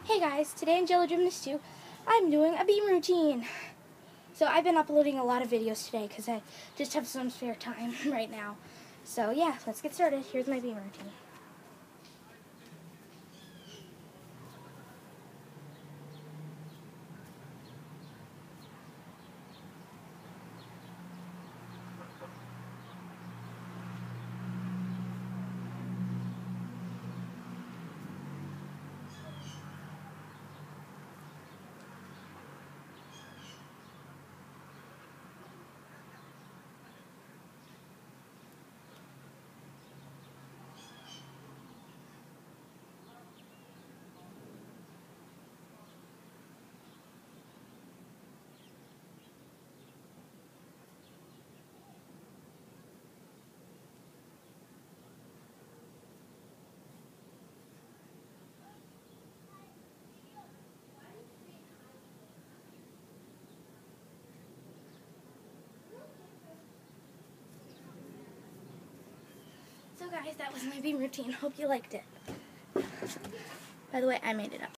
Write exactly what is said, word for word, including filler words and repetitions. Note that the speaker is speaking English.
Hey guys, today in Jello Gymnast two, I'm doing a beam routine. So I've been uploading a lot of videos today because I just have some spare time right now. So yeah, let's get started. Here's my beam routine. So guys, that was my beam routine. Hope you liked it. By the way, I made it up.